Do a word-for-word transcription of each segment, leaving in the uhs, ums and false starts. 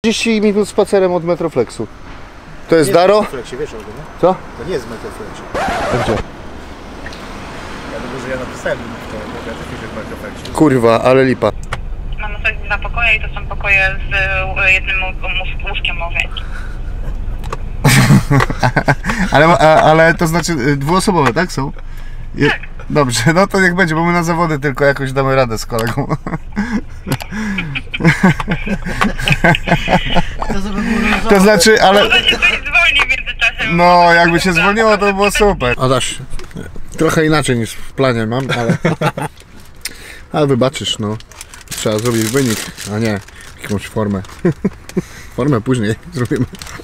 trzydzieści minut spacerem od Metroflexu. To jest Daro? Wiesz, nie? Co? To nie jest w Metroflexie. A gdzie? Ja wiem, że ja napisałem w to, bo ja też piszę w Metroflexie. Kurwa, ale lipa. Mamy coś dwa pokoje i to są pokoje z jednym łóżkiem małżeńskim. ale, a, ale to znaczy dwuosobowe, tak są? Je, tak. Dobrze, no to niech będzie, bo my na zawody tylko jakoś damy radę z kolegą. To znaczy, ale... Może się coś zwolni w międzyczasie. No, jakby się zwolniło, to by było super. Adaś, trochę inaczej niż w planie mam, ale... Ale wybaczysz, no. Trzeba zrobić wynik, a nie jakąś formę. Formę później zrobimy.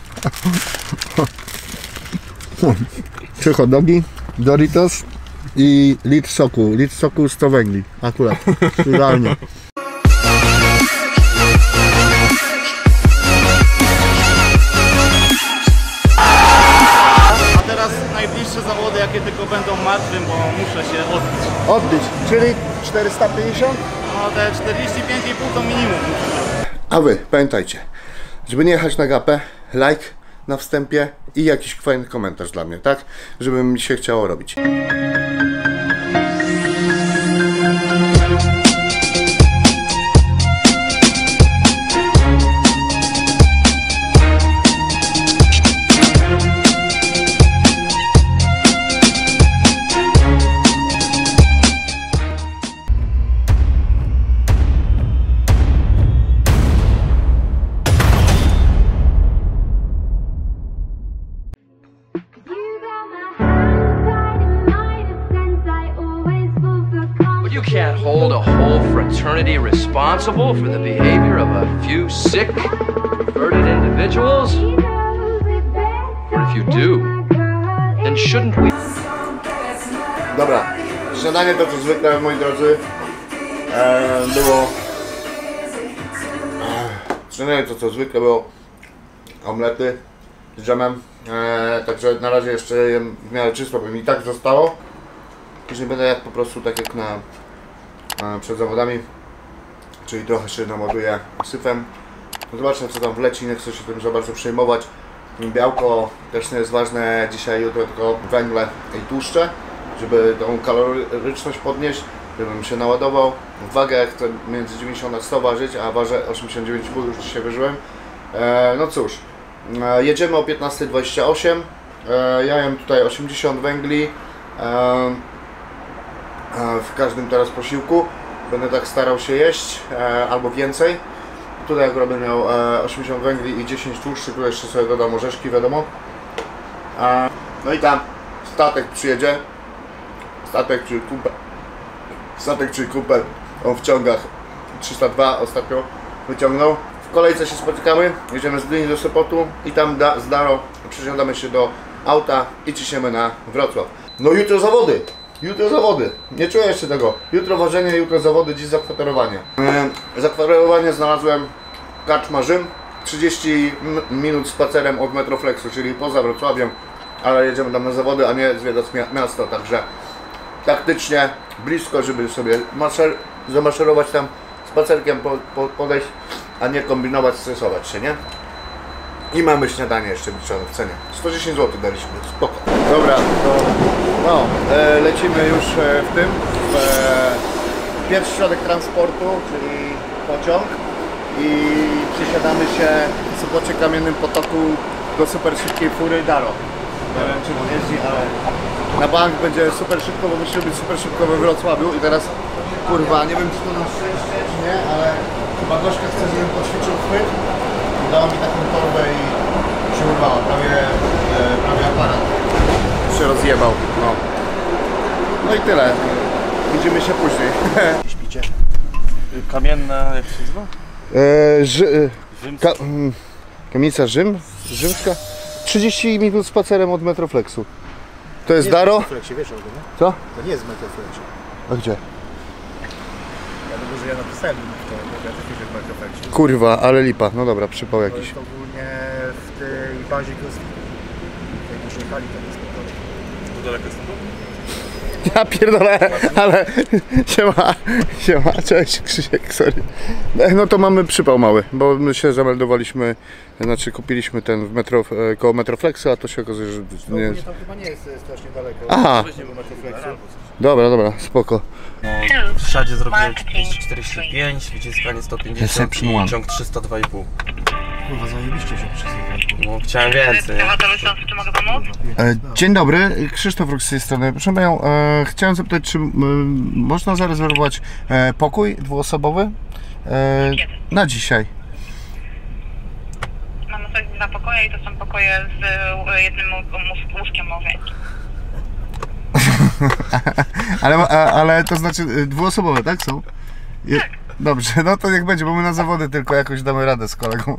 Trzy hot dogi, Doritos i litr soku. Litr soku sto węgli. Akurat. Idealnie. A teraz najbliższe zawody, jakie tylko będą martwym, bo muszę się odbić. Odbyć, czyli czterysta pięćdziesiąt? No te czterdzieści pięć i pół to minimum. A wy, pamiętajcie, żeby nie jechać na gapę, like na wstępie i jakiś fajny komentarz dla mnie, tak? Żeby mi się chciało robić. You can't hold a whole fraternity responsible for the behavior of a few sick, perverted individuals? Or if you do, then shouldn't we? Dobra, śniadanie to co zwykle, moi drodzy, e, było... E, śniadanie to co zwykle było omlety z dżemem, e, także na razie jeszcze jem w miarę czysto, bo mi tak zostało. Później będę jadł po prostu tak jak na, na przed zawodami, czyli trochę się naładuję syfem. Zobaczmy co tam wleci, nie chcę się tym za bardzo przejmować. Białko też nie jest ważne dzisiaj, jutro, tylko węgle i tłuszcze, żeby tą kaloryczność podnieść, żebym się naładował. Wagę chcę między dziewięćdziesiąt a sto ważyć, a ważę osiemdziesiąt dziewięć i pół, już dzisiaj wyżyłem. E, no cóż, e, jedziemy o piętnasta dwadzieścia osiem, e, ja jem tutaj osiemdziesiąt węgli. E, w każdym teraz posiłku będę tak starał się jeść, e, albo więcej. Tutaj jak będę miał e, osiemdziesiąt węgli i dziesięć tłuszczy, tu jeszcze sobie dodam orzeszki, wiadomo. E, no i tam statek przyjedzie, statek czy kumpel, statek czy kumpel, on w ciągach trzysta dwa ostatnio wyciągnął. W kolejce się spotykamy, jedziemy z Gdyni do Sopotu i tam da, z Daro przesiadamy się do auta i ciśniemy na Wrocław. No jutro zawody! Jutro zawody, nie czuję jeszcze tego. Jutro ważenie, jutro zawody, dziś zakwaterowanie. Yy, zakwaterowanie znalazłem Karczma Rzym. trzydzieści minut spacerem od Metroflexu, czyli poza Wrocławiem, ale jedziemy tam na zawody, a nie zwiedzać miasto, także taktycznie blisko, żeby sobie maser, zamaszerować tam spacerkiem, po, po, podejść, a nie kombinować, stresować się, nie? I mamy śniadanie jeszcze liczone w cenie. sto dziesięć złotych daliśmy, spoko. Dobra, to no, e, lecimy już e, w tym, w e, pierwszy środek transportu, czyli pociąg i przesiadamy się w Sopocie Kamiennym Potoku do super szybkiej fury Daro. Nie wiem czym on jeździ, ale na bank będzie super szybko, bo musimy być super szybko we Wrocławiu i teraz kurwa, nie wiem czy to na szczęście czy nie, ale chyba Gośka chce, żebym poćwiczył chwyt. Dała mi taką torbę i się urwała, prawie, e, prawie aparat się rozjebał. No. No i tyle. Widzimy się później. Śpicie? Kamienna, jak się nazywa? E, ży, Rzymska. ka, mm, kamienica Rzym? Rzymska? trzydzieści minut spacerem od Metroflexu. To jest Daro? Metroflexie, wiesz o tym, nie? Co? To nie jest w Metroflexie. A gdzie? Ja wiem, że ja napisałem w to, bo ja też piszę w Metroflexie. Kurwa, ale lipa. No dobra, przypał To jakiś. jest ogólnie w tej bazie crossfitu. Jak już jechali tam jest spokojnie. To daleko jest to? Ja pierdolę, ale siema, siema, cześć Krzysiek, sorry. No to mamy przypał mały, bo my się zameldowaliśmy, znaczy kupiliśmy ten w metro, koło Metroflexu, a to się okazuje, że nie jest. Tam chyba nie jest strasznie daleko. Aha, dobra, dobra, spoko. W przesadzie zrobiłem czterdzieści czterdzieści pięć, wyciskanie sto pięćdziesiąt i ciąg trzysta dwa i pół. Kurwa, zajebiście się wszystko. No, chciałem więcej, nie? Czy mogę pomóc? E, Dzień dobry, Krzysztof Ruk z tej strony. Proszę panią, e, chciałem zapytać, czy m, można zarezerwować e, pokój dwuosobowy e, na dzisiaj? Mamy sobie dwa pokoje i to są pokoje z e, jednym łó- łóżkiem małżeńskim. ale, a, ale to znaczy e, dwuosobowe, tak są? Je, Tak. Dobrze, no to niech będzie, bo my na zawody tylko jakoś damy radę z kolegą.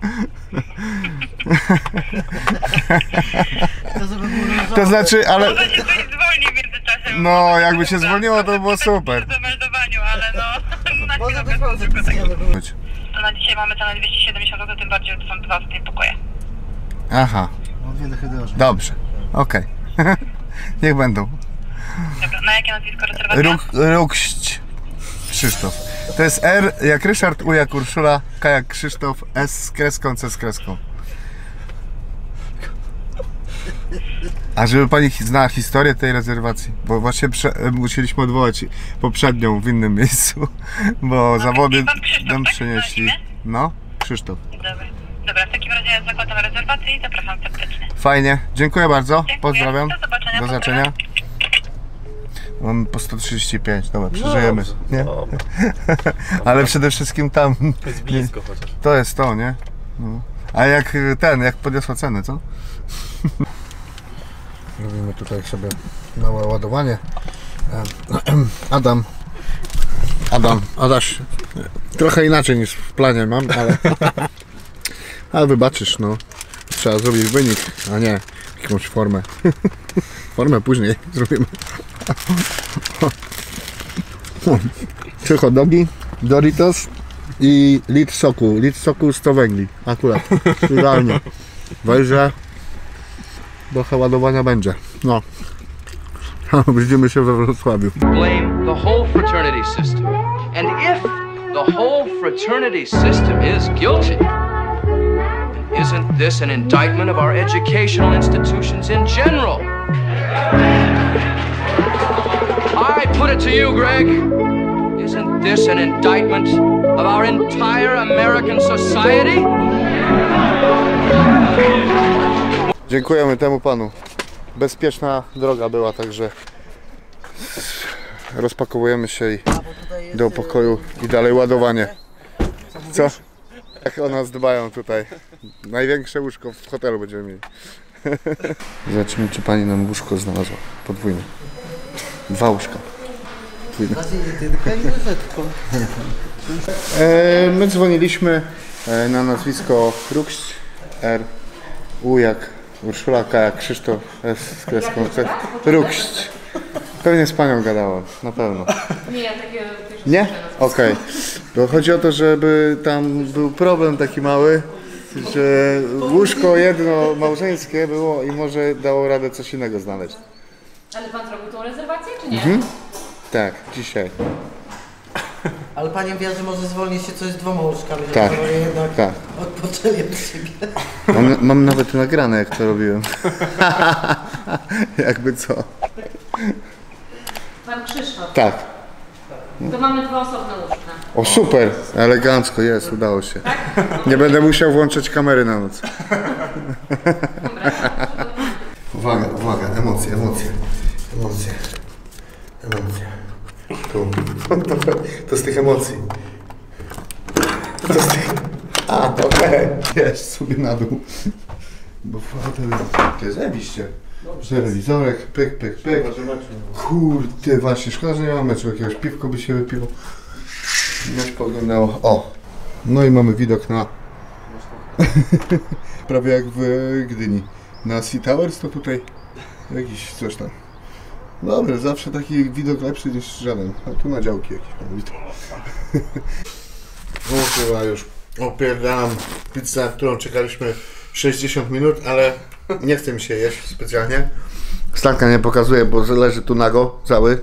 To znaczy, ale... Może się coś zwolni w międzyczasie. No, jakby się zwolniło, to by było super. W zameldowaniu, ale no... na Może chwilę być obecną może tylko tak. być. To na dzisiaj mamy cenę dwieście siedemdziesiąt złotych, tym bardziej, że to są dwa z tych pokoje. Aha, No dwie dechy drożej. dobrze, okej. Niech będą. Dobra, na jakie nazwisko rezerwacja? Ruk, Rukść Krzysztof. To jest R jak Ryszard, U jak Urszula, K jak Krzysztof, S z kreską, C z kreską. A żeby pani hi- znała historię tej rezerwacji, bo właśnie prze, musieliśmy odwołać poprzednią w innym miejscu, bo zawody pan Krzysztof, nam tak? przynieśli. Na imię? No, Krzysztof. Dobra. Dobra, w takim razie zakładam rezerwację i zapraszam serdecznie. Fajnie, dziękuję bardzo, Dziękuję. pozdrawiam. Do zobaczenia, Do zobaczenia. Mam po sto trzydzieści pięć, dobra, przeżyjemy. Nie? Dobra. Ale przede wszystkim tam. Jest blisko chociaż. To jest to, nie? No. A jak ten, jak podniosła cenę, co? Robimy tutaj sobie małe ładowanie. Adam. Adam, Adaś. Trochę inaczej niż w planie mam, ale. Ale wybaczysz, no. Trzeba zrobić wynik, a nie jakąś formę. Formę później zrobimy. Trzy hot dogi, Doritos i litr soku. Litr soku sto węgli. Akurat. Idealnie. Wejrzę. Trochę ładowania będzie. No. Widzimy się we Wrocławiu. Blame the whole fraternity system. And if the whole fraternity system is guilty, then isn't this an indictment of our educational institutions in general? I put it to you, Greg. Isn't this an indictment of our entire American society? Dziękujemy temu panu. Bezpieczna droga była, także rozpakowujemy się i do pokoju i dalej ładowanie. Co? Jak o nas dbają tutaj. Największe łóżko w hotelu będziemy mieli. Zobaczymy, czy pani nam łóżko znalazła. Podwójne. Dwa łóżka. Podwójne. E, my dzwoniliśmy e, na nazwisko Rukść, R, U jak Urszula, K jak Krzysztof, S z kreską, C. Rukść. Pewnie z panią gadałem, na pewno. Nie, ja takie... Nie? Okej. To chodzi o to, żeby tam był problem taki mały, że łóżko jedno małżeńskie było i może dało radę coś innego znaleźć. Ale pan zrobił tą rezerwację, czy nie? Mhm. Tak, dzisiaj. Ale pani wie, że może zwolnić się coś z dwoma łóżkami, żeby Tak, panowie jednak tak. odpoczęli od siebie. Mam, mam nawet nagrane, jak to robiłem. Jakby co. Pan Krzysztof. Tak. To mamy dwa osobne łóżka. O super, elegancko jest, udało się. Nie będę musiał włączać kamery na noc. Uwaga, uwaga, emocje, emocje, emocje, emocje. Tu. To z tych emocji. To z tych... A, okej, jest sobie na dół. Bo fotel to jest zajebiście. Telewizorek, pyk, pyk, pyk. Kurde, właśnie, szkoda, że nie ma meczu jakiegoś. Piwko by się wypiło. Mecz pooglądało. O! No i mamy widok na... Prawie jak w Gdyni. Na Sea Towers to tutaj jakiś coś tam. Dobry, zawsze taki widok lepszy niż żaden. A tu na działki jakieś mam widok. No chyba już opierdalam pizzę, którą czekaliśmy sześćdziesiąt minut, ale nie chce mi się jeść specjalnie. Stanka nie pokazuje, bo leży tu nago cały.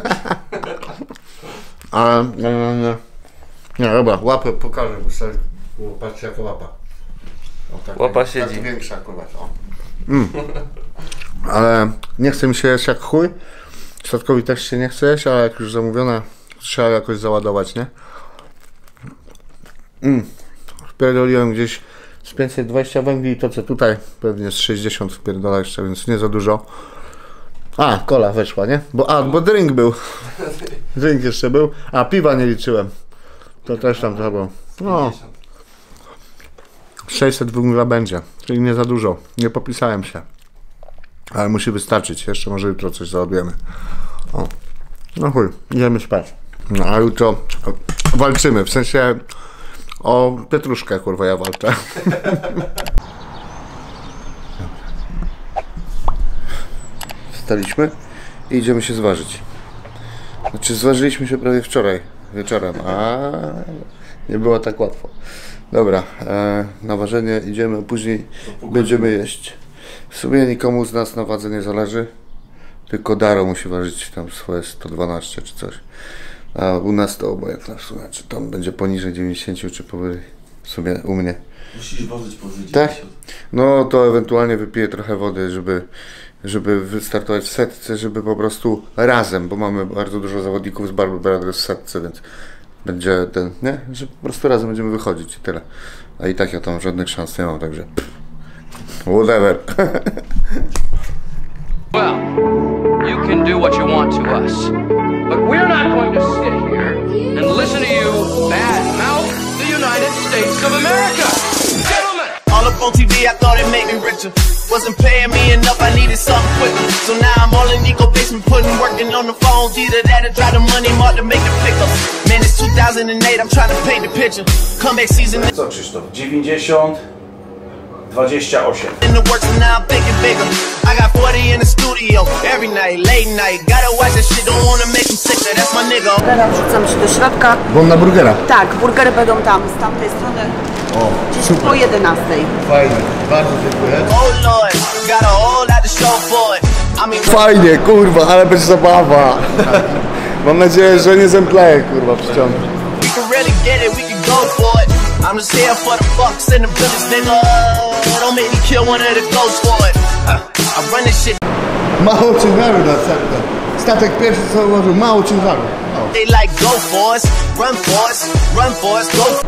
Ale nie, nie, nie. Nie, dobra, łapę pokażę, bo sobie, patrzcie jaka łapa. O, tak, Łapa tak, siedzi. Tak większa kurwa. O. Mm. Ale nie chce mi się jeść jak chuj. Statkowi też się nie chce jeść, ale jak już zamówiona, trzeba jakoś załadować, nie? Mm. Wpierdoliłem gdzieś z pięćset dwadzieścia węgli i to co tutaj pewnie z sześćdziesiąt wpierdola jeszcze, więc nie za dużo. A, kola weszła, nie? Bo, a, bo drink był. Drink jeszcze był. A, piwa nie liczyłem. To też tam to było. No. sześćset węgla będzie, czyli nie za dużo. Nie popisałem się. Ale musi wystarczyć. Jeszcze może jutro coś załadujemy. O. No chuj, idziemy spać. No a jutro walczymy. W sensie o pietruszkę, kurwa, ja walczę. Wstaliśmy i idziemy się zważyć. Znaczy zważyliśmy się prawie wczoraj wieczorem, a nie było tak łatwo. Dobra, e, na ważenie idziemy, a później będziemy jeść. W sumie nikomu z nas na wadze nie zależy, tylko Daro musi ważyć tam swoje sto dwanaście czy coś. A u nas to obojętne w sumie, czy tam będzie poniżej dziewięćdziesiąt, czy powyżej. W sumie u mnie. Musisz ważyć powyżej Tak? No to ewentualnie wypiję trochę wody, żeby, żeby wystartować w setce, żeby po prostu razem, bo mamy bardzo dużo zawodników z Barber Brothers w setce, więc będzie ten, nie? Że po prostu razem będziemy wychodzić i tyle. A i tak ja tam żadnych szans nie mam, także pff, whatever. Well, you can do what you want to us, but we're not going to sit here and listen to you badmouth the United States of America. Gentlemen! All up on T V, I thought it made me richer. Wasn't paying me enough, I needed something quicker. So now I'm all in Nico basement, putting working on the phones. Either that or drive the money mark to make the pickup. Man, it's two thousand eight, I'm trying to paint the picture. Comeback season Co Krzysztof? dziewięćdziesiąt, dwadzieścia osiem. in the works and now I'm thinking bigger. I got forty in the studio, every night, late night. Gotta watch that shit, don't wanna make him sicker, that's my nigga. Teraz wrzucam się do środka. Bo na burgera. Tak, burgery będą tam, z tamtej strony. O, Gdzieś po jedenastej. fajnie, bardzo dziękuję. Oh Lord, got a whole lot to show for it. I mean, Fajnie, kurwa, ale bez zabawa. Mam nadzieję, że nie zemdleję, kurwa, przy ciągu. we can really get it, we can go for it. I'm just here for the bucks and the business, nigga. Don't make me kill one of the ghosts for it. Uh, I run this shit. Mało ciężaru na setkę. Statek pierwszy co ułożył, mało ciężaru. O. They like go for us, run for us, run for us, go.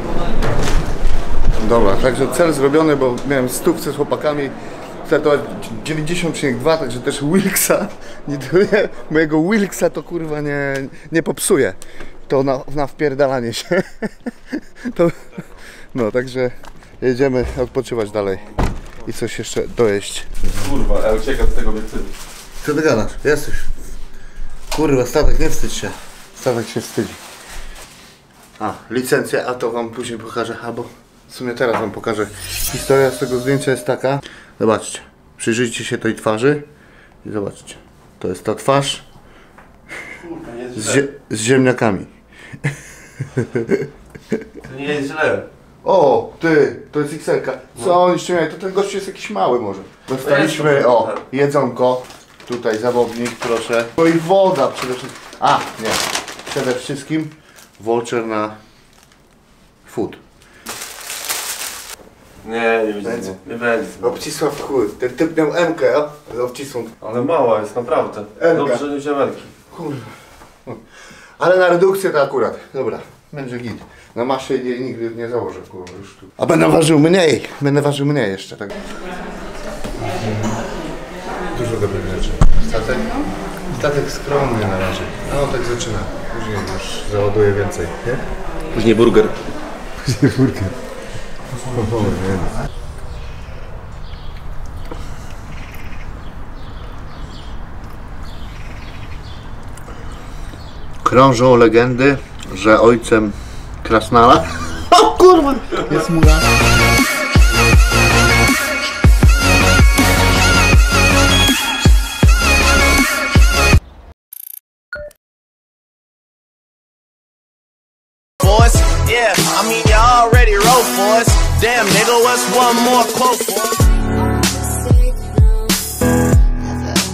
Dobra, także cel zrobiony, bo miałem stówce z chłopakami. Startować dziewięćdziesiąt przecinek dwa, także też Wilksa, nie, mojego Wilksa to kurwa nie, nie popsuje. To na, na wpierdalanie się. To, no, także jedziemy odpoczywać dalej i coś jeszcze dojeść. Kurwa, ja uciekam z tego wiecu. Co ty gadasz? Jesteś. Kurwa, statek, nie wstydź się. Statek się wstydzi. A, licencja, a to wam później pokażę, albo w sumie teraz wam pokażę. Historia z tego zdjęcia jest taka. Zobaczcie, przyjrzyjcie się tej twarzy i zobaczcie. To jest ta twarz z, zie z ziemniakami. To nie jest źle. O, ty, to jest X L-ka. Co oni ściemniają? To ten gość jest jakiś mały może. Dostaliśmy, o, jedzonko. Tutaj zawodnik, proszę. No i woda przede wszystkim. A, nie. Przede wszystkim voucher na food. Nie, nie będzie. Będzie. Nie będzie. Obcisław chuj. Ten typ miał M-kę, a? Ale obcisłą. Ale mała jest, naprawdę. Elka. Dobrze, że nie wziąłem Elki. Kurwa. Ale na redukcję to akurat. Dobra, będzie git. Na masie jej nigdy nie założę, kurwa, już tu. A będę ważył mniej. Będę ważył mniej jeszcze, tak. Dużo dobrych rzeczy. Statek? Statek skromny na razie. No tak zaczyna. Później już załaduję więcej, nie? Później burger. Później burger. O, nie. Krążą legendy, że ojcem Krasnala o kurwa! Jest mura. Yeah, I mean you already wrote for us. Damn nigga, what's one more quote for us?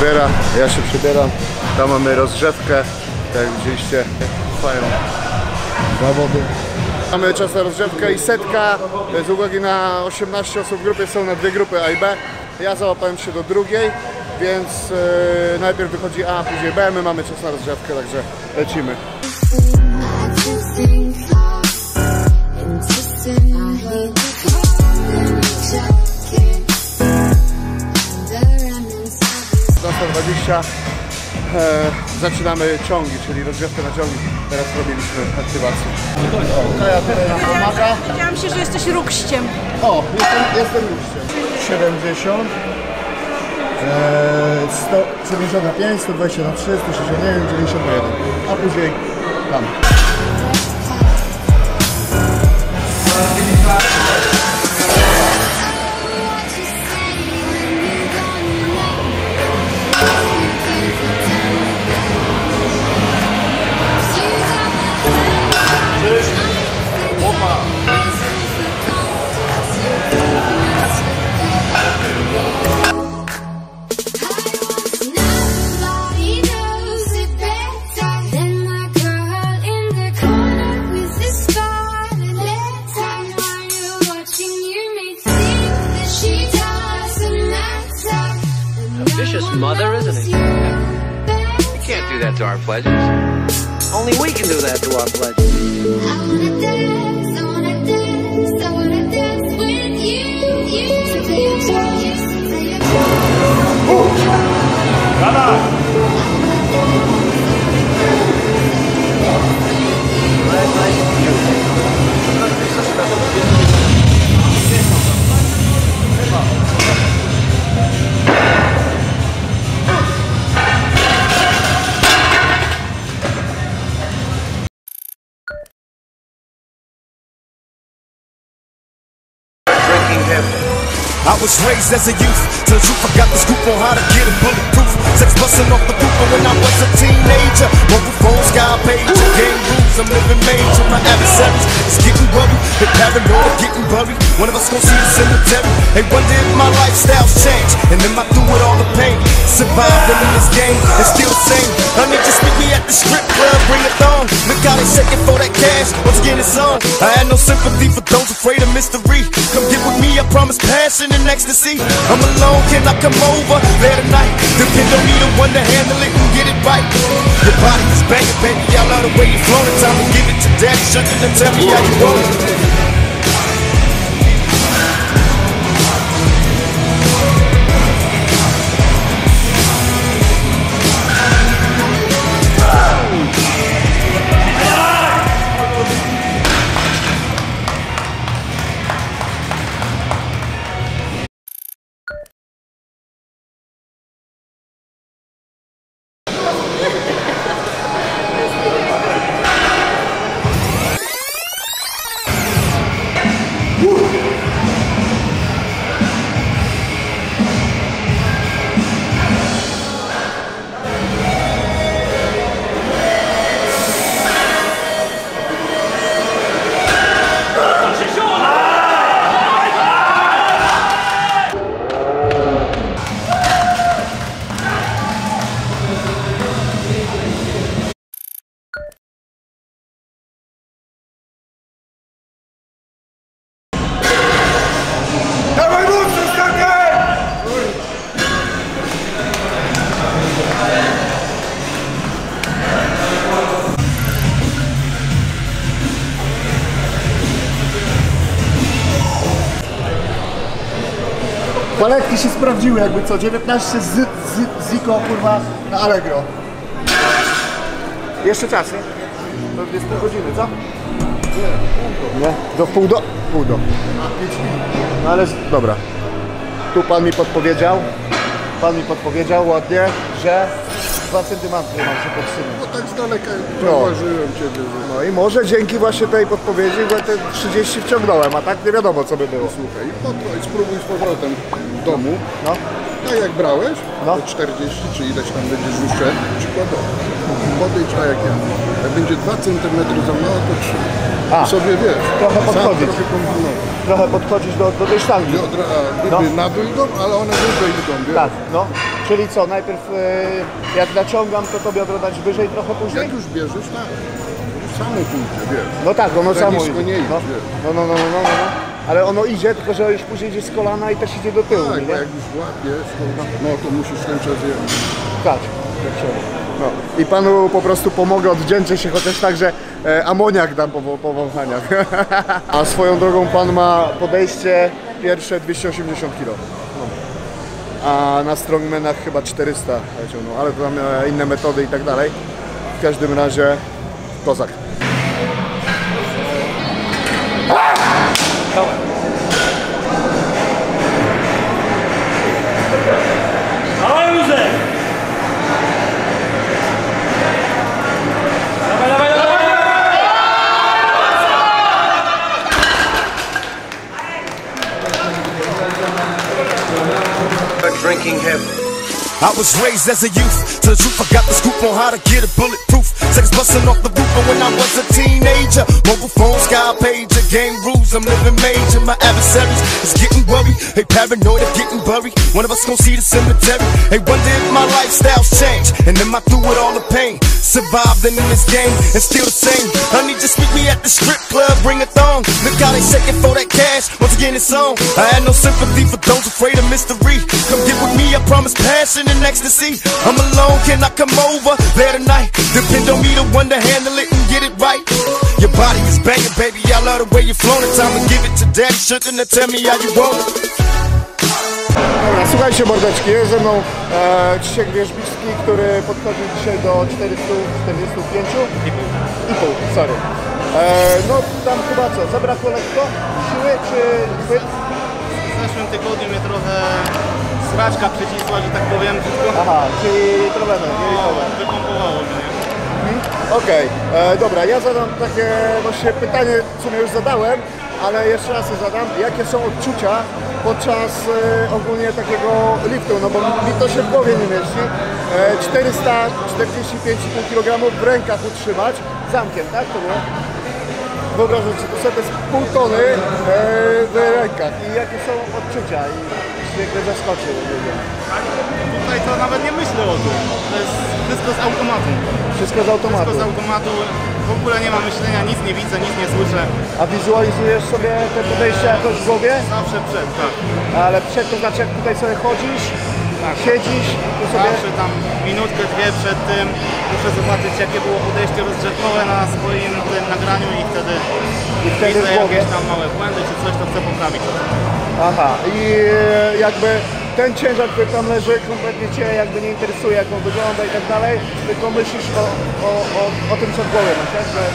przebiera, ja się przebieram. Tam mamy rozgrzewkę, tak jak widzieliście, trwają zawody. Mamy czas na rozgrzewkę i setka, z uwagi na osiemnaście osób w grupie są na dwie grupy A i B. Ja załapałem się do drugiej, więc yy, najpierw wychodzi A, później B, my mamy czas na rozgrzewkę, także lecimy. piętnaście dwadzieścia e, zaczynamy ciągi, czyli rozgrzewkę na ciągi. Teraz robiliśmy aktywację. Kaja tutaj nam pomaga. Wiedziałam się, że jesteś rukściem. O, jestem, jestem ruszciem. siedemdziesiąt, e, sto siedemdziesiąt na pięć, sto dwadzieścia na trzy, sto sześćdziesiąt jeden, dziewięćdziesiąt na jeden. A później tam. Mother, isn't he? You can't do that to our pledges. Only we can do that to our pledges. I wanna dance, I wanna dance, I wanna dance with you, you. So play your choice, play your choice. I was raised as a youth, till the truth I got the scoop on how to get it bulletproof. Sex busting off the roof, and when I was a teenager, mobile phones, sky pager, game rules, I'm living major. My adversaries is getting worried, they paranoid, getting buried. One of us gon' see the cemetery. They wonder if my lifestyle's changed, and am I through with all the pain? Surviving in this game and still sing. I mean, just meet me at the strip club, bring it on. Look how they shaking for that cash. Once again, it's on. I had no sympathy for those afraid of mystery. Come get with me, I promise passion and ecstasy. I'm alone, can I come over there tonight? Depend on me, the one to handle it and get it right. Your body is banging, baby. I love the way you flow. It's time to give it to daddy. Sugar and tell me how you want it. Paletki się sprawdziły, jakby co, dziewiętnaście z, z, Zico, kurwa, na Allegro. Jeszcze czas, nie? To jest pół godziny, co? Nie, do pół do... pół do. No ale, dobra. Tu pan mi podpowiedział, pan mi podpowiedział ładnie, że dwa centymetry mam się podtrzymać. No tak z daleka zauważyłem no. Ciebie. Że... No i może dzięki właśnie tej podpowiedzi, bo te trzydzieści wciągnąłem, a tak nie wiadomo co by było. Słuchaj, podpowiedź, spróbuj z powrotem w domu. No. Tak jak brałeś, no. To czterdzieści czy ileś tam będziesz wyższe, przykładowo. Podejdź tak jak ja. Jak będzie dwa centymetry za mało, to trzy. A, sobie wiesz. Trochę podchodzić. Trochę, trochę podchodzić do, do tej sztangi. Biodra, a, no. Na dół idą, ale one wyżej idą, wiesz? Tak, no. Czyli co, najpierw e, jak naciągam, to to biodro dać wyżej trochę później? Jak już bierzesz, tak. Samo pójdzie, wiesz. No tak, ono tak samo idzie. idzie. Nie idzie. No, no, no, no, no, no, no. Ale ono idzie, tylko że już później idzie z kolana i też idzie do tyłu, Tak, nie? bo jak już łapiesz, to, no to musisz ten czas jechać. Tak, no. I panu po prostu pomogę, odwdzięczę się chociaż tak, że e, amoniak dam po, po wąchaniach. A swoją drogą pan ma podejście pierwsze dwieście osiemdziesiąt kilo. A na strongmanach chyba czterysta ciągnął, ale to tam e, inne metody i tak dalej. W każdym razie kozak. Dawaj, Józef! Dawaj, dawaj, dawaj! Drinking heavy. I was raised as a youth, to the truth I got the scoop on how to get a bulletproof. Seconds busting off the roof, but when I was a teenager, mobile phone, sky pager, game rules, I'm living major. My adversaries is getting worried, they paranoid of getting buried. One of us gon' see the cemetery. They wonder if my lifestyle's changed, and am I through with all the pain? Surviving in this game, and still the same. Honey, just meet me at the strip club, bring a thong. Look how they shaking for that cash, once again it's on. I had no sympathy for those afraid of mystery. Come get with me, I promise passion and ecstasy. I'm alone, can I come over there tonight? Depend on me to one to handle it and get it right. Your body is banging, baby, I love the way you flown it. Time to give it to daddy, sugar, now tell me how you want it. Dobra, słuchajcie mordeczki, jest ze mną e, Krzysiek Wierzbicki, który podchodzi dzisiaj do czterystu czterdziestu pięciu i pół, sorry. E, no tam chyba co, zabrakło lekko siły czy chwyt? W zeszłym tygodniu mnie trochę sraczka przycisła, że tak powiem. Aha, czyli problemy, jelitowe. Wypompowało mnie. Mhm. Okej, okay. Dobra, ja zadam takie właśnie pytanie, co mi już zadałem, ale jeszcze raz je zadam. Jakie są odczucia podczas e, ogólnie takiego liftu, no bo mi to się w głowie nie mieści. E, czterysta czterdzieści pięć i pół kilograma w rękach utrzymać, zamkiem, tak to było? Wyobrażam sobie, to jest pół tony e, w rękach i jakie są odczucia i czy jakby zaskoczy. Tutaj to nawet nie myślę o tym, to jest wszystko z automatu. Wszystko z automatu? Wszystko z automatu, w ogóle nie ma myślenia, nic nie widzę, nic nie słyszę. A wizualizujesz sobie te podejścia jakoś w głowie? Zawsze przed, tak. Ale przed to znaczy jak tutaj sobie chodzisz, tak. Siedzisz, to sobie... Zawsze tam minutkę, dwie przed tym muszę zobaczyć jakie było podejście rozgrzewkowe na swoim tym nagraniu i wtedy, I wtedy widzę w głowie. jakieś tam małe błędy czy coś, to chcę poprawić. Aha, i jakby ten ciężar, który tam leży, kompletnie Cię jakby nie interesuje, jak on wygląda i tak dalej, tylko myślisz o, o, o, o tym, co w głowie masz, tak? Że...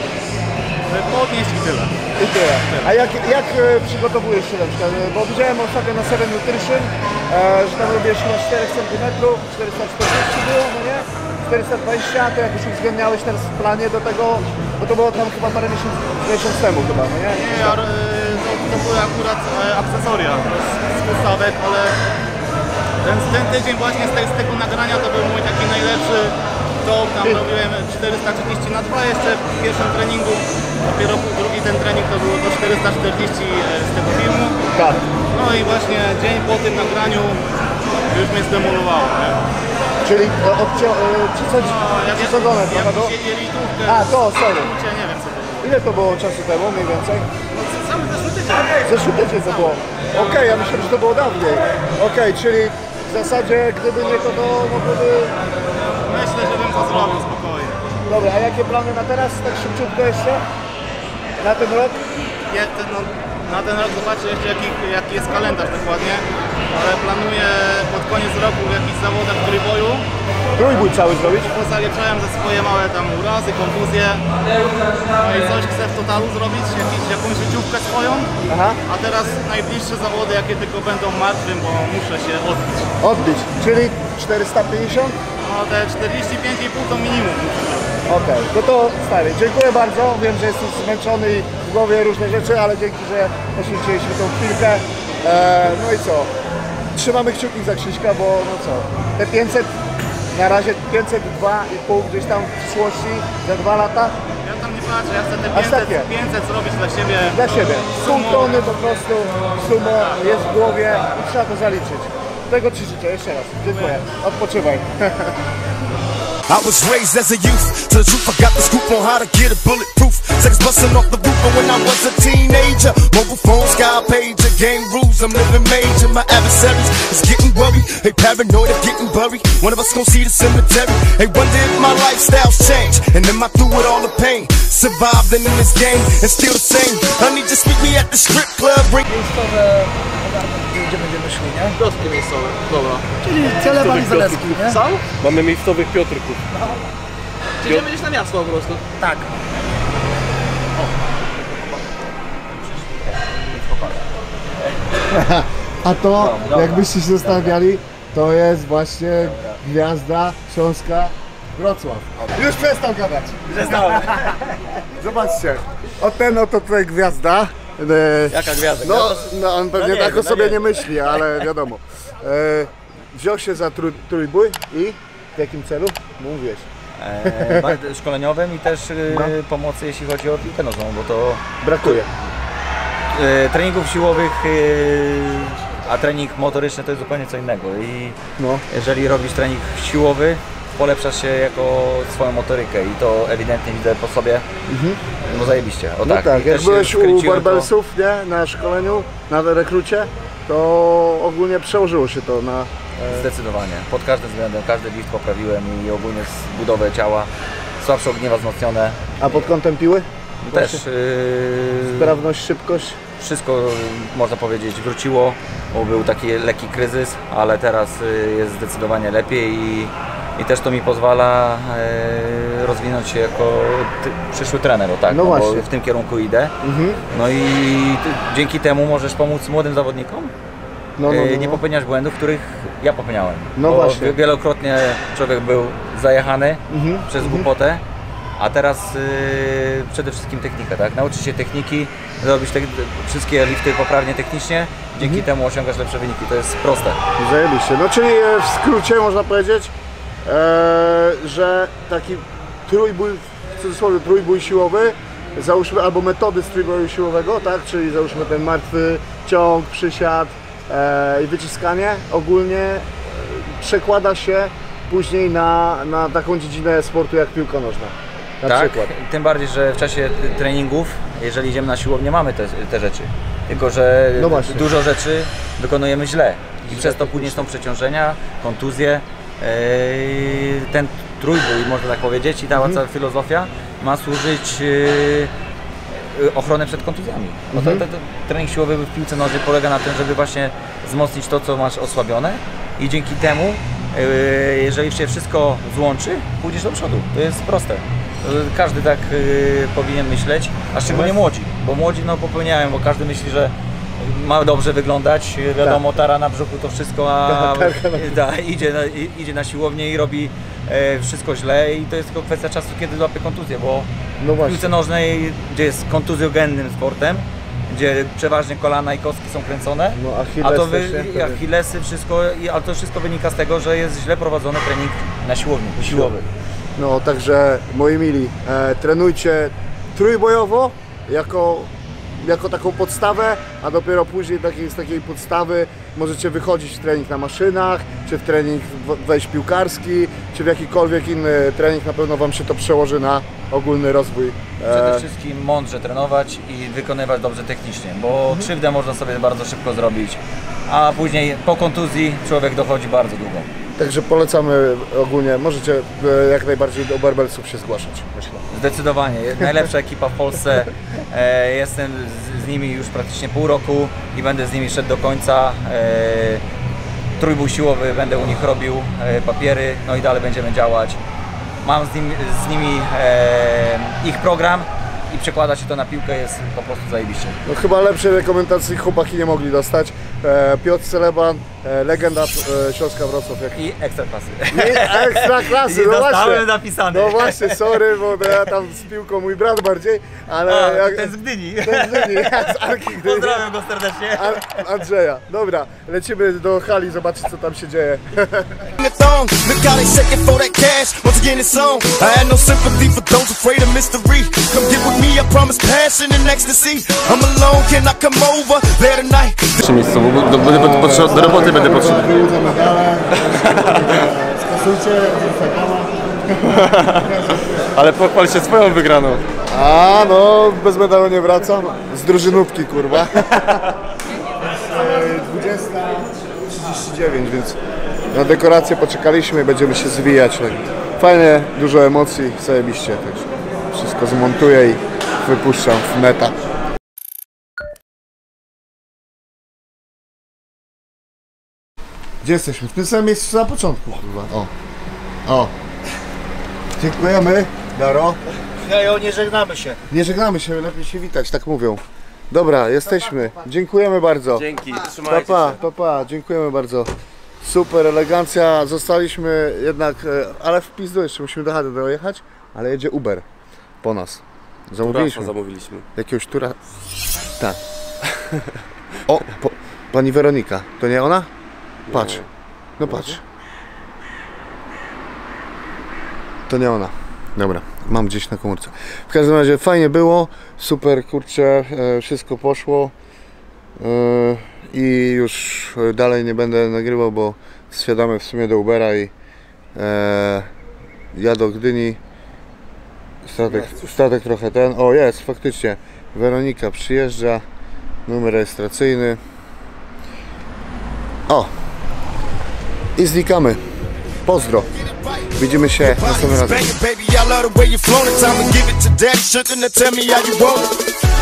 Że podnieść i tyle. I tyle. A jak, jak przygotowujesz się na przykład? Bo widziałem ostatnio na Seven Nutrition, e, że tam robisz na cztery centymetry, czterysta czterdzieści było, no nie? czterysta dwadzieścia, to jakoś uwzględniałeś teraz w planie do tego, bo to było tam chyba parę miesięcy, miesiąc temu chyba, no nie? Nie, ja, to, to były akurat e, akcesoria z ustawek, ale ten, ten tydzień właśnie z, te, z tego nagrania to był mój taki najlepszy top, tam robiłem czterysta trzydzieści na dwa jeszcze w pierwszym treningu, dopiero drugi ten trening to było to czterysta czterdzieści z tego filmu. Tak. No i właśnie dzień po tym nagraniu już mnie zdemolowało, nie? Czyli obcio... przesadzone no, trochę, no? Jelitówkę, A, to, sorry. Nie wiem co to było. Ile to było czasu temu mniej więcej? No cały zeszły tydzień. Zeszły tydzień to było. Okej, okay, ja myślałem, że to było dawniej. Okej, okay, czyli w zasadzie gdyby nie to, to mogłoby... Myślę, że bym to zrobił spokojnie. Dobra, a jakie plany na teraz? Tak szybciutko jeszcze? Na ten rok? Nie, ten, no, na ten rok zobaczę jeszcze jaki, jaki jest kalendarz dokładnie, ale planuję pod koniec roku w jakichś zawodach trójboju. Trójbój cały zrobić? Pozaliczałem ze swoje małe tam urazy, kontuzje. No i coś chcę w totalu zrobić, jakiś, jakąś życiówkę swoją. Aha. A teraz najbliższe zawody jakie tylko będą w martwym, bo muszę się odbić. Odbić, czyli czterysta pięćdziesiąt? No te czterdzieści pięć i pół to minimum. Okej, okay. No to stary, dziękuję bardzo. Wiem, że jesteś zmęczony i w głowie różne rzeczy, ale dzięki, że poświęciliśmy tą chwilkę. Eee, no i co? Trzymamy kciuki za Krzyśka, bo no co? Te pięćset, na razie pięćset dwa i pół gdzieś tam w przyszłości za dwa lata. Ja tam nie patrzę, ja chcę te pięćset, pięćset zrobić dla siebie. Dla siebie. Pół tony po prostu, sumo jest w głowie i trzeba to zaliczyć. tego Ci życzę, jeszcze raz. Dziękuję. Odpoczywaj. I was raised as a youth, to the truth I got the scoop on how to get a bulletproof. Sex busting off the roof, but when I was a teenager, mobile phone, sky pager, game rules, I'm living major. My adversaries is getting worried, they paranoid of getting buried. One of us gon' see the cemetery. They wonder if my lifestyle's changed, and am I through with all the pain? Surviving in this game, and still the same. Honey, just meet me at the strip club. Bring gdzie będziemy szli, nie? Wioskie miejscowe, dobra. Czyli Celeban i Zaleski, nie? Są? Mamy miejscowych Piotrków. No. Czyli idziemy gdzieś na miasto po prostu. Tak. A to, jakbyście się zastanawiali, to jest właśnie gwiazda Śląska Wrocław. Już przestał gadać. Przestałem. Zobaczcie, o ten oto tutaj gwiazda. Jaka gwiazda? No, no on pewnie no nie, tak o no sobie nie. nie myśli, ale wiadomo. E, wziął się za trój, trójbój i w jakim celu? Mówiłeś. E, szkoleniowym i też e, No. pomocy jeśli chodzi o piłkę nożną, bo to Brakuje. e, treningów siłowych, e, a trening motoryczny to jest zupełnie co innego i No. jeżeli robisz trening siłowy, polepszasz się jako swoją motorykę i to ewidentnie widzę po sobie. Mhm. No zajebiście. O No tak, tak, I jak też się byłeś u wkręciłem Barbelsów, nie, na szkoleniu, na rekrucie, to ogólnie przełożyło się to na... to zdecydowanie. Pod każdym względem, każdy lift poprawiłem i ogólnie budowę ciała. Słabsze ogniewa wzmocnione. A pod kątem piły? Też yy, Sprawność, szybkość? wszystko można powiedzieć wróciło, bo był taki lekki kryzys, ale teraz y, jest zdecydowanie lepiej i, i też to mi pozwala y, rozwinąć się jako ty, przyszły trener, o tak, No no bo właśnie. w tym kierunku idę. Mhm. No i ty, dzięki temu możesz pomóc młodym zawodnikom. No, no, no, y, nie no. popełniać błędów, których ja popełniałem. No Bo właśnie. wielokrotnie człowiek był zajechany Mhm. przez głupotę. A teraz yy, przede wszystkim technika, tak? Nauczyć się techniki, zrobić te wszystkie lifty poprawnie technicznie, dzięki Mhm. temu osiągasz lepsze wyniki, to jest proste. Zajebiście. No czyli e, w skrócie można powiedzieć, e, że taki trójbój, w cudzysłowie trójbój siłowy, załóżmy, albo metody z trójboju siłowego, tak? Czyli załóżmy ten martwy ciąg, przysiad e, i wyciskanie, ogólnie e, przekłada się później na, na taką dziedzinę sportu jak piłka nożna. Na tak, przykład. tym bardziej, że w czasie treningów, jeżeli idziemy na siłownię, mamy te, te rzeczy. Tylko że No właśnie. dużo rzeczy wykonujemy źle i przez to później są przeciążenia, kontuzje. Yy, ten trójbój, można tak powiedzieć, i cała Mhm. cała filozofia ma służyć yy, ochronę przed kontuzjami. Bo to, Mhm. to, to, trening siłowy w piłce nożnej polega na tym, żeby właśnie wzmocnić to, co masz osłabione i dzięki temu, yy, jeżeli się wszystko złączy, pójdziesz do przodu. To jest proste. Każdy tak yy, powinien myśleć, a szczególnie młodzi, bo młodzi no, popełniają, bo każdy myśli, że ma dobrze wyglądać, wiadomo, tara na brzuchu to wszystko, a da, idzie, na, idzie na siłownię i robi e, wszystko źle i to jest tylko kwestia czasu, kiedy złapie kontuzję, bo No w właśnie. piłce nożnej, gdzie jest kontuzjogennym sportem, gdzie przeważnie kolana i kostki są kręcone, No, a Achilles to też, wy, nie? Achillesy, wszystko, i- ale to wszystko wynika z tego, że jest źle prowadzony trening na siłowni, siłowy. No także moi mili, e, trenujcie trójbojowo jako, jako taką podstawę, a dopiero później takiej, z takiej podstawy możecie wychodzić w trening na maszynach, czy w trening w- wejść piłkarski, czy w jakikolwiek inny trening. Na pewno Wam się to przełoży na ogólny rozwój. Przede E, wszystkim mądrze trenować i wykonywać dobrze technicznie, bo krzywdę można sobie bardzo szybko zrobić, a później po kontuzji człowiek dochodzi bardzo długo. Także polecamy ogólnie, możecie e, jak najbardziej do Barbelsów się zgłaszać, myślę. Zdecydowanie, najlepsza ekipa w Polsce, e, jestem z, z nimi już praktycznie pół roku i będę z nimi szedł do końca. E, trójbój siłowy będę u nich robił, e, papiery, no i dalej będziemy działać. Mam z, nim, z nimi e, ich program i przekłada się to na piłkę, jest po prostu zajebiście. No chyba lepszej rekomendacji chłopaki nie mogli dostać. E, Piotr Celeban, e, legenda e, Śląska Wrocław. Jak... I ekstraklasy. Nie, ekstra klasy, I no dostałem właśnie. napisane. No właśnie, sorry, bo ja tam z piłką mój brat bardziej, ale... A, jak... ten z Gdyni. Ten z Gdyni, z Arki Gdyni. Pozdrawiam go serdecznie. An Andrzeja. Dobra, lecimy do hali zobaczyć, co tam się dzieje. the thong. Look how they shaking for that cash. Once again, it's on. I had no sympathy for those afraid of mystery. Come get with me, I promise passion and ecstasy. I'm alone, can I come over there tonight? Trzy miejscowości bo do, będę pod, potrzeb, do roboty będę potrzebny. Wyłudzę medale, skasujcie Instagrama. Ale pochwal się swoją wygraną. A no, bez medalu nie wracam. Z drużynówki, kurwa. dwudziesta trzydzieści dziewięć, więc na dekorację poczekaliśmy i będziemy się zwijać. Tak. Fajnie, dużo emocji, zajebiście też. Wszystko zmontuję i wypuszczam w neta. Gdzie jesteśmy? W tym samym miejscu co na początku, kurwa. O. O. Dziękujemy, Daro. Hejo, nie żegnamy się. Nie żegnamy się, lepiej się witać, tak mówią. Dobra, jesteśmy. Dziękujemy bardzo. Dzięki, Pa, trzymajcie pa, się. pa, pa, dziękujemy bardzo. Super elegancja, zostaliśmy jednak, ale w pizdu jeszcze musimy do chaty dojechać, ale jedzie Uber po nas. Zamówiliśmy. Turasa zamówiliśmy. Jakiegoś tura... Tak. O, po, pani Weronika, to nie ona? Patrz, no patrz. To nie ona. Dobra, mam gdzieś na komórce. W każdym razie fajnie było, super, kurczę, wszystko poszło. I już dalej nie będę nagrywał, bo wsiadamy w sumie do Ubera i e, ja do Gdyni. Statek, statek trochę ten. O, jest, faktycznie. Weronika przyjeżdża. Numer rejestracyjny. O! I znikamy. Pozdro. Widzimy się następnym razem.